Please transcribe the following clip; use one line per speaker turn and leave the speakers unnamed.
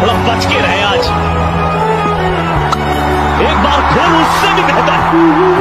थोड़ा बच के रहे आज, एक बार खोल उससे भी बेहतर।